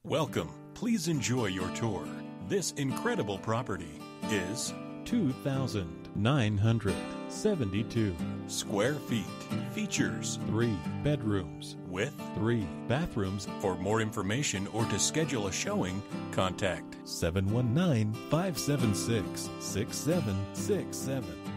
Welcome. Please enjoy your tour. This incredible property is 2,972 square feet. Features 3 bedrooms with 3 bathrooms. For more information or to schedule a showing, contact 719-576-6767.